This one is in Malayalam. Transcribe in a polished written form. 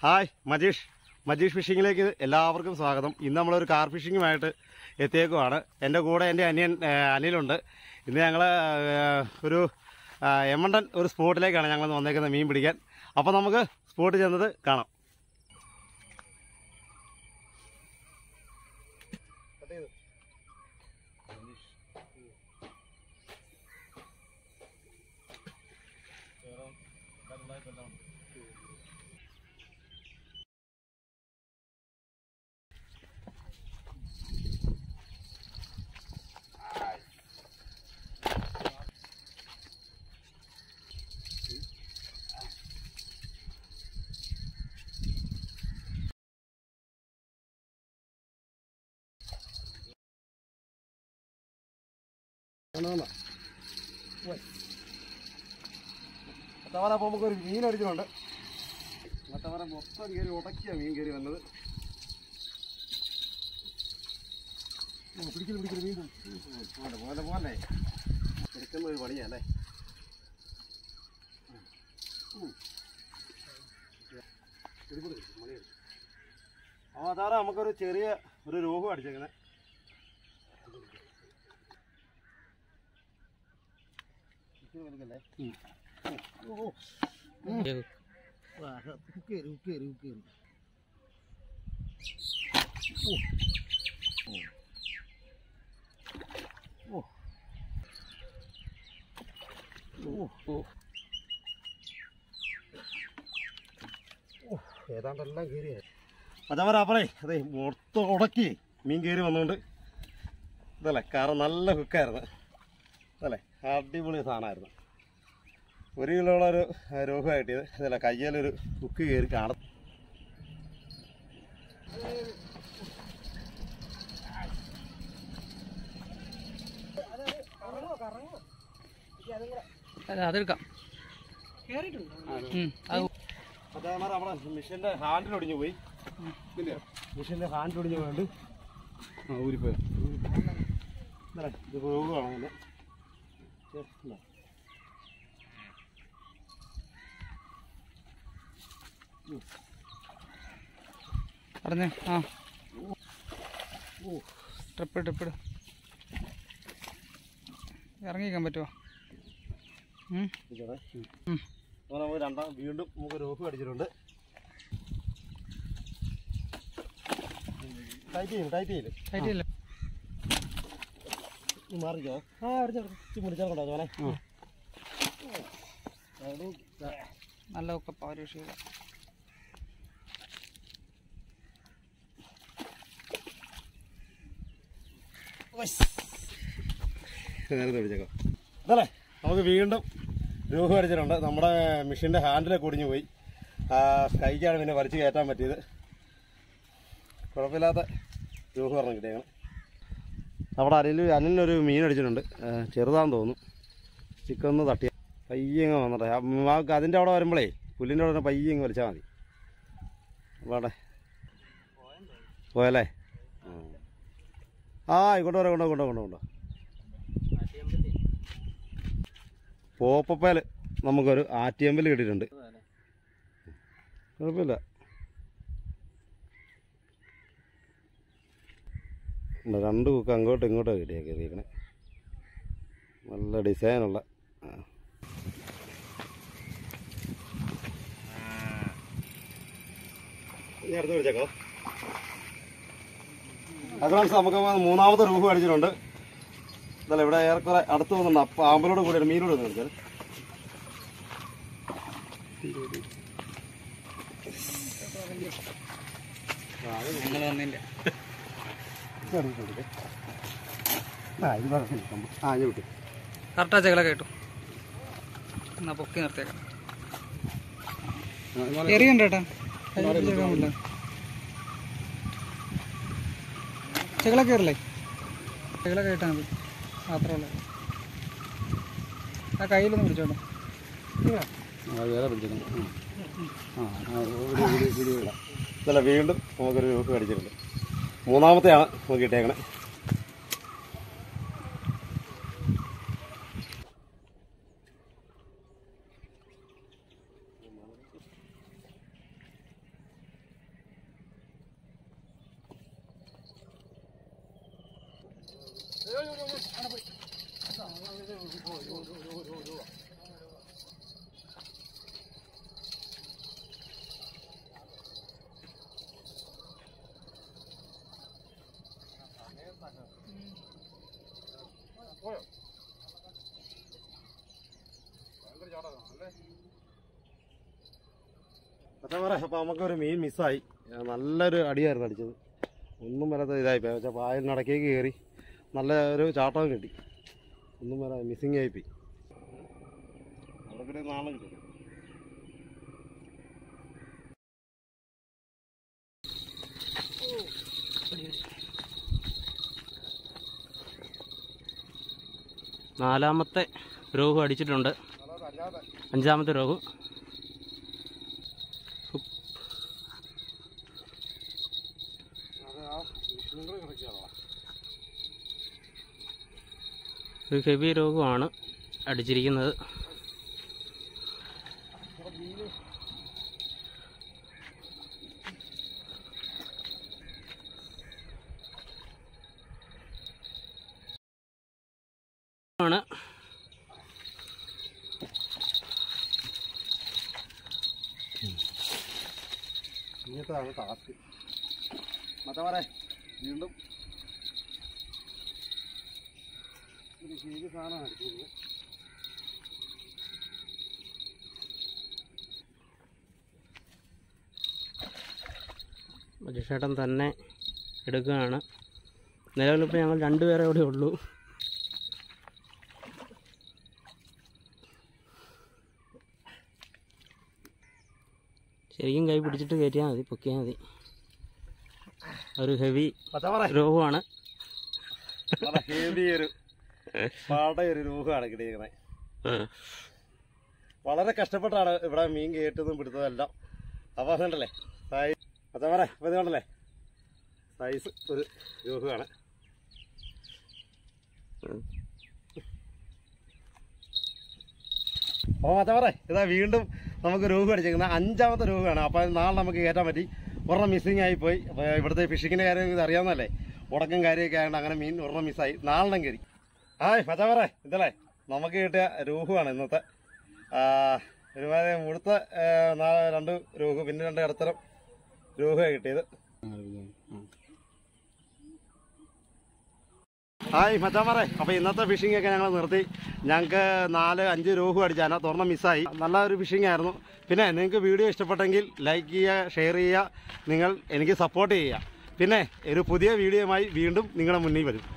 ഹായ് മജീഷ് ഫിഷിങ്ങിലേക്ക് എല്ലാവർക്കും സ്വാഗതം. ഇന്ന് നമ്മളൊരു കാർ ഫിഷിങ്ങുമായിട്ട് എത്തിയേക്കുവാണ്. എൻ്റെ കൂടെ എൻ്റെ അനിയൻ അനിലുണ്ട്. ഇന്ന് ഞങ്ങൾ ഒരു എമ്മണ്ടൻ ഒരു സ്പോട്ടിലേക്കാണ് ഞങ്ങൾ വന്നേക്കുന്നത് മീൻ പിടിക്കാൻ. അപ്പോൾ നമുക്ക് സ്പോട്ട് ചെന്നത് കാണാം. മത്തവറ പോകുമ്പോൾ ഒരു മീൻ അടിക്കുന്നുണ്ട്. മത്തവറ മൊത്തം കയറി ഉടക്കിയ മീൻ കയറി വന്നത്. പിടിക്കുന്നു മീൻ പോലെ എടുക്കുന്ന ഒരു പണിയല്ലേ. മത്തവറ നമുക്കൊരു ചെറിയ ഒരു രോഗം അടിച്ചേക്കണേ. ഏതാണ്ടെല്ലാം കയറിയ അതവരെ അപ്പറേ അതെ മൊത്തം ഉടക്കി മീൻ കയറി വന്നുകൊണ്ട് ഇതല്ലേ. കാരണം നല്ല ഹുക്കായിരുന്നു അതല്ലേ, അടിപൊളി സാധനമായിരുന്നു. 1 കിലോയുള്ള ഒരു രോഗം കിട്ടിയത് അതല്ല. കയ്യിലൊരു ഹുക്ക് കയറി കാണും. അതെടുക്കാം. അതേമാതിരി നമ്മുടെ മിഷീൻ്റെ ഹാൻഡിൽ ഒടിഞ്ഞു പോയി. മിഷീൻ്റെ ഹാൻഡിൽ ഒടിഞ്ഞു പോയത് ഊരിപ്പോയി. ഇത് രോഗമാണ് അതിൻ്റെ. പറഞ്ഞേ. ആ ട്രിപ്പ് ഇറങ്ങിക്കാൻ പറ്റുമോ? നമുക്ക് വീണ്ടും നമുക്ക് രോഗം അടിച്ചിട്ടുണ്ട്. ടൈറ്റ് ചെയ്യില്ല മാറിക്കോ. മുടിച്ചാൽ ചോനെ നല്ല ഒക്കെ പൗരുഷിക. നേരത്തെ പിടിച്ചേക്കാം അതല്ലേ. നമുക്ക് വീണ്ടും രോഗം അടിച്ചിട്ടുണ്ട്. നമ്മുടെ മെഷീൻ്റെ ഹാൻഡിലൊക്കെ ഒടിഞ്ഞു പോയി. കൈക്കാണ് പിന്നെ വലിച്ചു കയറ്റാൻ പറ്റിയത്. കുഴപ്പമില്ലാത്ത രോഗം പറഞ്ഞു കിട്ടിയേക്കണം. നമ്മുടെ അനിലിനൊരു മീൻ അടിച്ചിട്ടുണ്ട്. ചെറുതാന്ന് തോന്നുന്നു. ചിക്കന്ന് തട്ടിയ പയ്യങ്ങ് വന്നിട്ട് അതിൻ്റെ അവിടെ വരുമ്പോഴേ പുല്ലിൻ്റെ അവിടെ പയ്യങ്ങ് വലിച്ചാൽ മതി. അവിടെ പോയല്ലേ? ആ ഇങ്ങോട്ട് വരാം. കൊണ്ടോ പോപ്പപ്പേൽ നമുക്കൊരു ആറ്റിയമ്പൽ കിട്ടിയിട്ടുണ്ട്. കുഴപ്പമില്ല. രണ്ട് കുക്ക് അങ്ങോട്ടും ഇങ്ങോട്ടും കിട്ടിയേക്കണേ. നല്ല ഡിസൈനുള്ള അടുത്ത് വിളിച്ചേക്കോ. അഡ്വാൻസ് നമുക്ക് 3ാമത്തെ രൂപ അടിച്ചിട്ടുണ്ട്. ഇതല്ല ഇവിടെ ഏറെക്കുറെ അടുത്ത് വന്നിട്ടുണ്ട്. അപ്പം ആമ്പലോട് കൂടിയാണ് മീനോട് ഒന്ന് കളിച്ചാൽ. കറക്റ്റാ ചെകളൊക്കെ കിട്ടും. എന്നാ പൊക്കി നിർത്തിയേക്കാം. എറിയണ്ട ചേട്ടാ. ചെകളൊക്കെ കയറില്ലേ? ചെകളൊക്കെ കിട്ടാൻ മതി മാത്രമല്ല. ആ കയ്യിലൊന്ന് പിടിച്ചോട്ടോ. ഇതല്ല വീണ്ടും നമുക്കൊരു രൂപ അടിച്ചിട്ടുണ്ട്. 3ാമത്തെയാണ് നമുക്ക് കിട്ടിയേക്കണേ. അതാ പറയാം. അപ്പോൾ നമുക്കൊരു മീൻ മിസ്സായി. നല്ലൊരു അടിയായിരുന്നു അടിച്ചത്. ഒന്നും വരാത്ത ഇതായിപ്പോയി. പക്ഷേ പായലിനടക്കേക്ക് കയറി നല്ല ഒരു ചാട്ടവും കിട്ടി. ഒന്നും വരാ മിസ്സിങ് ആയിപ്പോയി. അവിടെ പിന്നെ നാളെ കിട്ടും. നാലാമത്തെ രോഗം അടിച്ചിട്ടുണ്ട്. അഞ്ചാമത്തെ രോഗം. ഒരു ഹെവി രോഗമാണ് അടിച്ചിരിക്കുന്നത്. ആണ് ഇങ്ങനത്താണ് ടാസ്ക്. മറ്റേ പറയാം വീണ്ടും ഒരു ഹെവി സാധനം അടിച്ചിരുന്നു. മജീഷേട്ടൻ തന്നെ എടുക്കുകയാണ്. നിലവിലിപ്പോൾ ഞങ്ങൾ രണ്ടുപേരെ ഇവിടെ ഉള്ളൂ. ശരിക്കും കൈ പിടിച്ചിട്ട് കയറ്റിയാൽ മതി, പൊക്കിയാൽ മതി. ഒരു ഹെവി രോഗമാണ്. ഹെവി ഒരു പാടയൊരു രോഗമാണ് കിട്ടിയിരിക്കുന്നത്. വളരെ കഷ്ടപ്പെട്ടാണ് ഇവിടെ മീൻ കയറ്റുന്നതും പിടുത്തതെല്ലാം. അപ്പോൾ അതുകൊണ്ടല്ലേ സൈസ് അച്ഛൻ പറയാം. അപ്പോൾ ഇത് കണ്ടല്ലേ സൈസ് ഒരു രോഗമാണ്. അപ്പോൾ മച്ചാ പറയാം ഇതാ വീണ്ടും നമുക്ക് രോഗം അടിച്ചേക്കുന്നത്. അഞ്ചാമത്തെ രോഗമാണ്. അപ്പോൾ നാളെ നമുക്ക് കയറ്റാൻ പറ്റി. ഒരെണ്ണം മിസ്സിങ് ആയിപ്പോയി. അപ്പോൾ ഇവിടുത്തെ ഫിഷിങ്ങിൻ്റെ കാര്യം ഇത് അറിയാവുന്നതല്ലേ, ഉടക്കം കാര്യമൊക്കെ ആയതുകൊണ്ട് അങ്ങനെ മീൻ ഒരെണ്ണം മിസ്സായി. നാളെണ്ണം കയറി. മച്ചാ പറയാം ഇതല്ലേ നമുക്ക് കിട്ടിയ രോഗമാണ് ഇന്നത്തെ. ഒരുമാതിരി മുഴുത്ത 2 രോഗം, പിന്നെ 2 ഇടത്തരം രോഗമാണ് കിട്ടിയത്. മച്ചാമാരെ, അപ്പോൾ ഇന്നത്തെ ഫിഷിംഗ് ഒക്കെ ഞങ്ങൾ നിർത്തി. ഞങ്ങൾക്ക് 4-5 രോഗം അടിച്ച് അതിനകത്ത് ഒരെണ്ണം മിസ്സായി. നല്ല ഒരു ഫിഷിംഗ് ആയിരുന്നു. പിന്നെ നിങ്ങൾക്ക് വീഡിയോ ഇഷ്ടപ്പെട്ടെങ്കിൽ ലൈക്ക് ചെയ്യുക, ഷെയർ ചെയ്യുക, നിങ്ങൾ എനിക്ക് സപ്പോർട്ട് ചെയ്യുക. പിന്നെ ഒരു പുതിയ വീഡിയോയുമായി വീണ്ടും നിങ്ങളുടെ മുന്നിൽ വരും.